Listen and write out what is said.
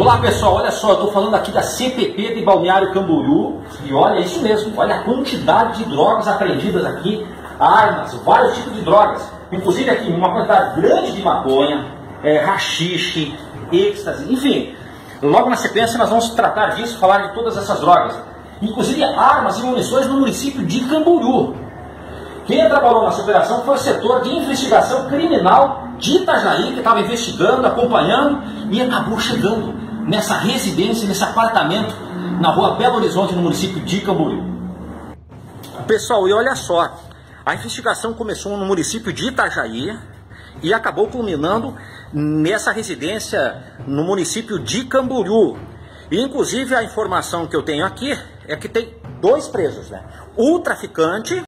Olá pessoal, olha só, eu estou falando aqui da CPP de Balneário Camboriú e olha isso mesmo, olha a quantidade de drogas apreendidas aqui, armas, vários tipos de drogas, inclusive aqui uma quantidade grande de maconha, haxixe, êxtase, enfim. Logo na sequência nós vamos tratar disso, falar de todas essas drogas, inclusive armas e munições no município de Camboriú. Quem trabalhou nessa operação foi o setor de investigação criminal de Itajaí, que estava investigando, acompanhando e acabou chegando nessa residência, nesse apartamento na rua Belo Horizonte, no município de Camboriú. Pessoal, e olha só, a investigação começou no município de Itajaí e acabou culminando nessa residência no município de Camboriú. E, inclusive, a informação que eu tenho aqui é que tem dois presos, né? O traficante